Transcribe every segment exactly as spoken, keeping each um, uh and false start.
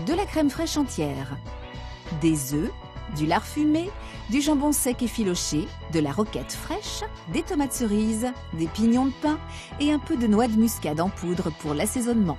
de la crème fraîche entière, des œufs, du lard fumé, du jambon sec effiloché, de la roquette fraîche, des tomates cerises, des pignons de pain et un peu de noix de muscade en poudre pour l'assaisonnement.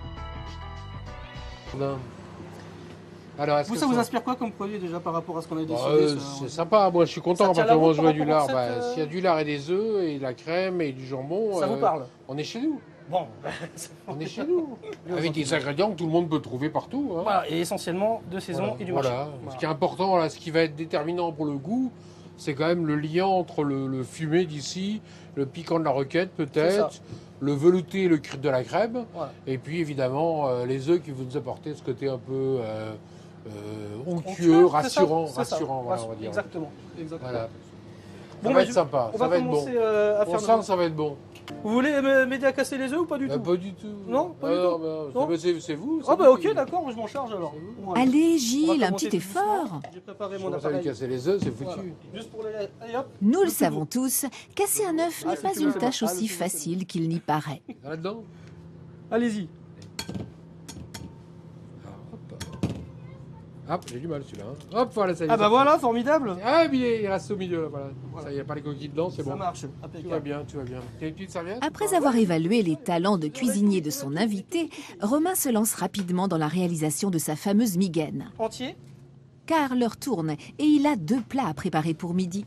Alors, vous, que ça vous ça... inspire quoi comme produit déjà par rapport à ce qu'on a décidé? Bah, euh, C'est sympa, moi je suis content parce que moi je veux du lard. Bah, euh... S'il y a du lard et des œufs et de la crème et du jambon, ça euh, vous parle? On est chez nous. Bon, on est chez nous. Avec des ingrédients que tout le monde peut trouver partout. Hein. Voilà, et essentiellement de saison voilà, et du voilà. marché. Voilà. Ce qui est important, là, ce qui va être déterminant pour le goût, c'est quand même le lien entre le, le fumé d'ici, le piquant de la roquette peut-être, le velouté, le cru de la crème, voilà. Et puis évidemment euh, les œufs qui vont nous apporter ce côté un peu euh, euh, onctueux, rassurant, ça, rassurant, ça. Voilà, on va dire. Exactement. Exactement. Voilà. Bon, ça va être sympa, on ça va, va être bon. Euh, à on faire sent que ça va être bon. Vous voulez m'aider à casser les œufs ou pas du bah, tout? Pas du tout. Non, pas ah, du non, tout. Non, non. C'est vous. Ah bah ok, d'accord, je m'en charge alors. Bon, allez Gilles, un petit effort. J'ai préparé mon appareil. Si casser les œufs, c'est foutu. Voilà. Juste pour les... Allez, hop. Nous le savons tous, casser un œuf n'est pas une tâche aussi facile qu'il n'y paraît. Là-dedans. Allez-y. Hop, j'ai du mal celui-là. Hein. Hop, voilà, ça y est. Ah bah voilà, formidable. Ah, mais il reste au milieu, voilà. voilà. Ça, il n'y a pas les coquilles dedans, c'est bon. Ça marche. Tout va bien, tout va bien. T'as une petite serviette? Après avoir évalué les talents de cuisinier de son invité, Romain se lance rapidement dans la réalisation de sa fameuse migaine. Entier? Car l'heure tourne et il a deux plats à préparer pour midi.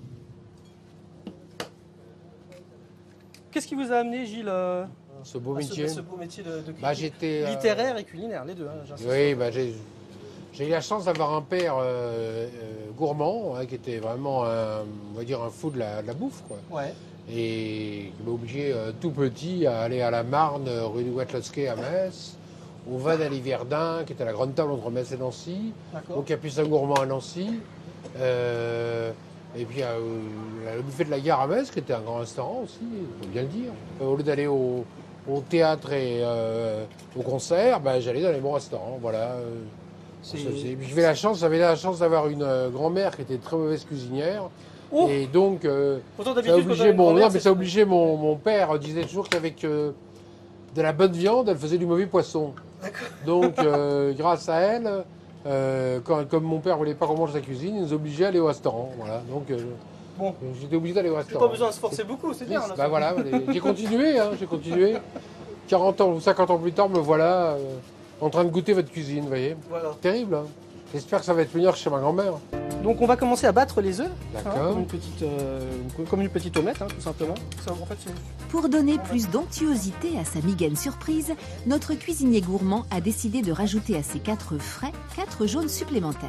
Qu'est-ce qui vous a amené, Gilles euh... Ce beau métier. Ce, ce beau métier de, de cuisine. Bah, j'étais, littéraire euh... et culinaire, les deux. Hein, oui, bah, j'ai... J'ai eu la chance d'avoir un père euh, euh, gourmand, hein, qui était vraiment, un, on va dire, un fou de la, de la bouffe, quoi. Ouais. Et qui m'a obligé, euh, tout petit, à aller à la Marne, rue du Watlowski à Metz, au vin d'Ali Verdun, qui était la grande table entre Metz et Nancy, au Capucin Gourmand à Nancy, euh, et puis euh, le buffet de la gare à Metz, qui était un grand restaurant aussi, il faut bien le dire. Euh, au lieu d'aller au, au théâtre et euh, au concert, ben, j'allais dans les bons restaurants, voilà. J'avais la chance, j'avais la chance d'avoir une euh, grand-mère qui était très mauvaise cuisinière. Oh, et donc, euh, ça obligeait, mon, non, mais ça obligeait mon, mon père disait toujours qu'avec euh, de la bonne viande, elle faisait du mauvais poisson. Donc, euh, grâce à elle, euh, quand, comme mon père voulait pas qu'on mange sa cuisine, il nous obligeait à aller au restaurant. Voilà. Donc, euh, bon, j'étais obligé d'aller au restaurant. Pas besoin de se forcer beaucoup, c'est bien. Bah voilà, j'ai continué, hein, j'ai continué. quarante ans ou cinquante ans plus tard, me voilà. Euh, en train de goûter votre cuisine, vous voyez. Voilà. Terrible, hein. J'espère que ça va être meilleur chez ma grand-mère. Donc on va commencer à battre les œufs, hein, comme, une petite, euh, comme une petite omelette, hein, tout simplement. Ça, en fait, Pour donner plus d'onctuosité à sa migaine surprise, notre cuisinier gourmand a décidé de rajouter à ses quatre œufs frais, quatre jaunes supplémentaires.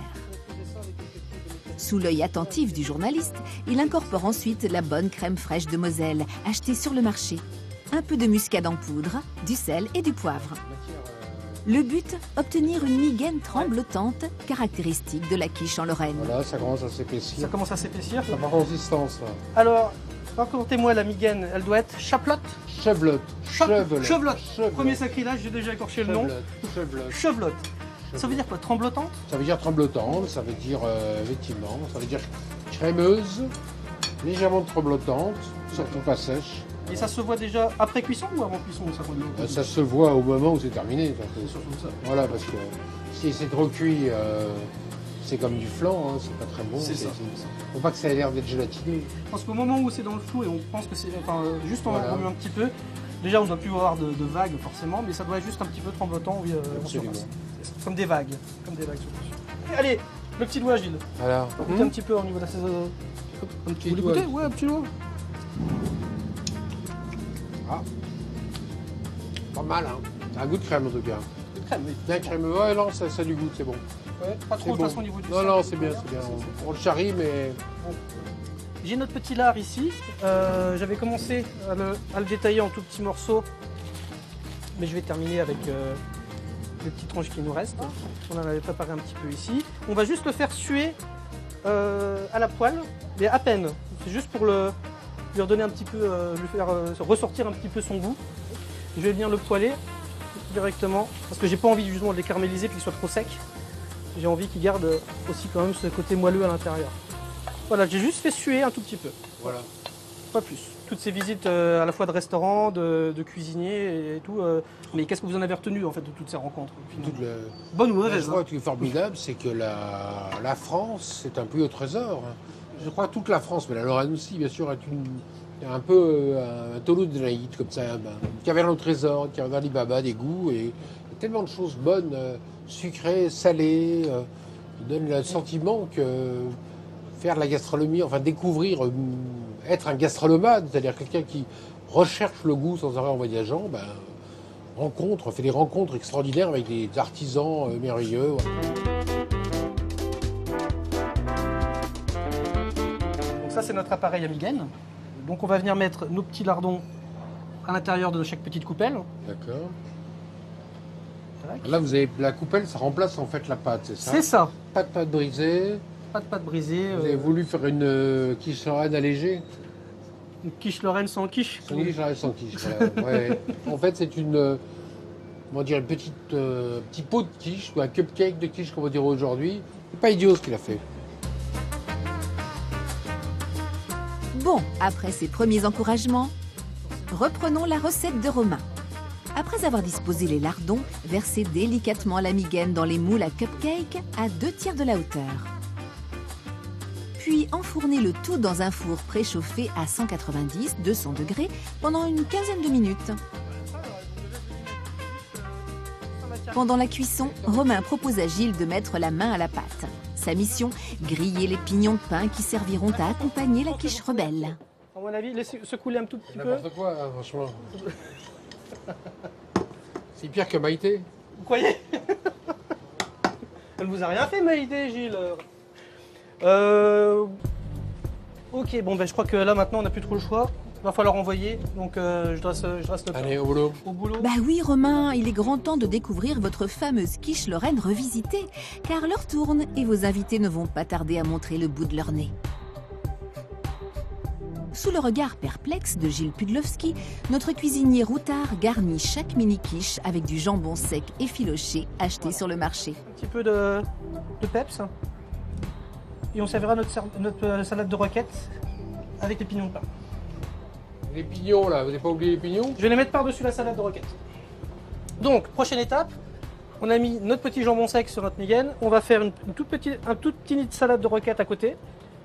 Sous l'œil attentif du journaliste, il incorpore ensuite la bonne crème fraîche de Moselle, achetée sur le marché. Un peu de muscade en poudre, du sel et du poivre. Le but, obtenir une migaine tremblotante, caractéristique de la quiche en Lorraine. Voilà, ça commence à s'épaissir. Ça commence à s'épaissir. Ça prend consistance. Là. Alors, racontez-moi la migaine, elle doit être chaplotte? Chevlotte. Chevlotte. Chevlotte. Premier sacrilège, j'ai déjà écorché le nom. Chevlotte. Chevlotte. Ça veut dire quoi? Tremblotante? Ça veut dire tremblotante, ça veut dire, euh, effectivement, ça veut dire crémeuse, légèrement tremblotante, surtout pas sèche. Et ça se voit déjà après cuisson ou avant cuisson? Ça, ben, ça se voit au moment où c'est terminé. C'est surtout ça. Voilà, parce que si c'est trop cuit, euh, c'est comme du flan, hein, c'est pas très bon. C'est ça. Faut pas que ça ait l'air d'être gélatineux. Parce qu'au moment où c'est dans le four et on pense que c'est, enfin, juste en voilà. remue un petit peu, déjà on ne doit plus avoir de, de vagues forcément, mais ça doit être juste un petit peu tremblotant. Oui, euh, absolument. Comme des vagues, comme des vagues. Et allez, le petit doigt, Gilles. Alors, goûtez hum. un petit peu au niveau de la saison. Un petit Vous voulez goûter? Ouais, un petit doigt. Ah, pas mal, hein. C'est un goût de crème en tout cas. De crème, oui. Bien crémeux. Ouais, non, ça, ça a du goût, c'est bon. Ouais, pas trop de toute façon au niveau du Non, non, c'est bien, c'est bien. On, on le charrie, mais. Bon. J'ai notre petit lard ici. Euh, J'avais commencé à le, à le détailler en tout petits morceaux, mais je vais terminer avec euh, les petites tranches qui nous restent. On en avait préparé un petit peu ici. On va juste le faire suer euh, à la poêle, mais à peine. C'est juste pour le. lui redonner un petit peu, euh, lui faire euh, ressortir un petit peu son goût. Je vais venir le poêler directement parce que j'ai pas envie justement de les caraméliser et qu'il soit trop sec. J'ai envie qu'il garde aussi quand même ce côté moelleux à l'intérieur. Voilà, j'ai juste fait suer un tout petit peu. Voilà. pas plus. Toutes ces visites euh, à la fois de restaurants, de, de cuisiniers et tout. Euh, mais qu'est-ce que vous en avez retenu en fait de toutes ces rencontres Toute le... Bonne ou Je mauvaise crois hein. que ce qui est formidable, c'est que la, la France, c'est un pays au trésor. Je crois que toute la France, mais la Lorraine aussi, bien sûr, est une, un peu euh, un tonneau de naïd, comme ça, ben, une caverne au trésor, une caverne d'Alibaba, des goûts, et, et tellement de choses bonnes, euh, sucrées, salées, euh, qui donnent le sentiment que faire de la gastronomie, enfin découvrir, euh, être un gastronome, c'est-à-dire quelqu'un qui recherche le goût sans arrêt en voyageant, ben, rencontre, fait des rencontres extraordinaires avec des artisans euh, merveilleux. Donc ça c'est notre appareil Amigen. Donc on va venir mettre nos petits lardons à l'intérieur de chaque petite coupelle. D'accord. Là vous avez la coupelle, ça remplace en fait la pâte, c'est ça? C'est ça. Pas de pâte brisée. Pas de pâte brisée. Vous euh, avez voulu faire une euh, quiche lorraine allégée? Une quiche lorraine sans quiche. Sans quiche lorraine sans quiche. Voilà. Ouais. En fait c'est une, euh, comment dire, une petite euh, petit pot de quiche ou un cupcake de quiche qu'on va dire aujourd'hui. C'est pas idiot ce qu'il a fait. Bon, après ces premiers encouragements, reprenons la recette de Romain. Après avoir disposé les lardons, versez délicatement l'Amigen dans les moules à cupcake à deux tiers de la hauteur. Puis enfournez le tout dans un four préchauffé à cent quatre-vingt-dix à deux cents degrés pendant une quinzaine de minutes. Pendant la cuisson, Romain propose à Gilles de mettre la main à la pâte. Sa mission, griller les pignons de pain qui serviront à accompagner la quiche rebelle. À mon avis, laissez se couler un tout petit peu. N'importe quoi, hein, franchement. C'est pire que Maïté. Vous croyez? Elle vous a rien fait, Maïté, Gilles. Euh... Ok, bon, ben, je crois que là, maintenant, on n'a plus trop le choix. Il va falloir envoyer, donc euh, je dresse, je dresse le temps. Allez, au boulot. Au boulot. Bah oui, Romain, il est grand temps de découvrir votre fameuse quiche lorraine revisitée, car l'heure tourne et vos invités ne vont pas tarder à montrer le bout de leur nez. Sous le regard perplexe de Gilles Pudlowski, notre cuisinier routard garnit chaque mini-quiche avec du jambon sec effiloché acheté sur le marché. Un petit peu de, de peps. Et on servira notre, notre salade de roquette avec les pignons de pain. Les pignons, là, vous n'avez pas oublié les pignons? Je vais les mettre par-dessus la salade de roquette. Donc, prochaine étape, on a mis notre petit jambon sec sur notre Amigen. On va faire une, une toute petite, un tout petit nid de salade de roquette à côté.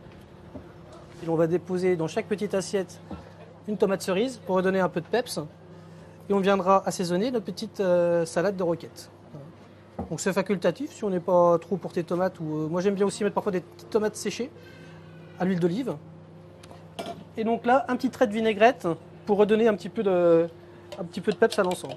Et on va déposer dans chaque petite assiette une tomate cerise pour redonner un peu de peps. Et on viendra assaisonner notre petite euh, salade de roquette. Donc c'est facultatif si on n'est pas trop porté tomate. Ou, euh, moi j'aime bien aussi mettre parfois des petites tomates séchées à l'huile d'olive. Et donc là, un petit trait de vinaigrette pour redonner un petit peu de, un petit peu de peps à l'ensemble.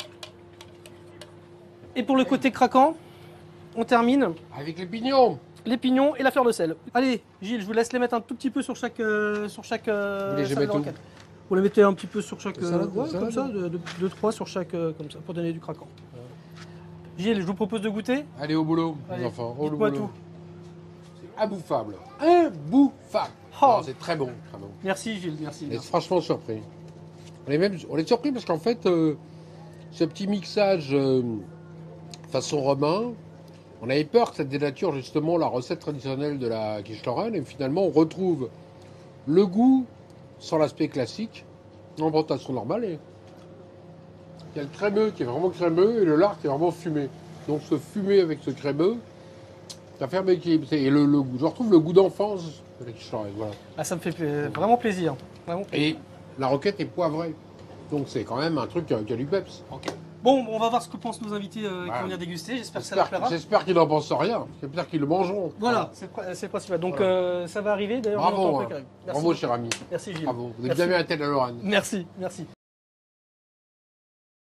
Et pour le côté craquant, on termine Avec les pignons. les pignons et la fleur de sel. Allez, Gilles, je vous laisse les mettre un tout petit peu sur chaque, euh, sur chaque euh, Vous les salade mettez de où? roquette. Vous les mettez un petit peu sur chaque, Des salades, euh, ouais, des comme ça, salades de trois sur chaque, euh, comme ça, pour donner du craquant. Gilles, je vous propose de goûter. Allez, au boulot, les Allez, enfants. Au dites-moi boulot. tout. C'est imbouffable. Imbouffable. Oh. Non, c'est très bon, très bon. Merci Gilles, merci. On est franchement surpris. On est même, on est surpris parce qu'en fait, euh, ce petit mixage euh, façon romain, on avait peur que ça dénature justement la recette traditionnelle de la quiche lorraine, et finalement on retrouve le goût sans l'aspect classique, en présentation normale. Et il y a le crémeux qui est vraiment crémeux et le lard qui est vraiment fumé. Donc ce fumé avec ce crémeux, ça fait un équilibre. Et le, le, je retrouve le goût d'enfance de la quiche lorraine. Voilà. Ah, ça me fait pla- vraiment plaisir. Vraiment plaisir. Et la roquette est poivrée. Donc c'est quand même un truc qui a, qui a du peps. Bon, on va voir ce que pensent nos invités euh, qui Ouais. vont venir déguster. J'espère que ça leur J'espère plaira. j'espère qu'ils n'en pensent rien. J'espère qu'ils le mangeront. Voilà, c'est le c'est le principal. Donc Voilà. euh, ça va arriver. D'ailleurs, on Bravo, entend hein. après qu'il arrive. Merci Bravo, beaucoup. cher ami. Merci Gilles. Bravo. Vous êtes Merci. bien mis à la tête de la Lorraine. Merci, merci.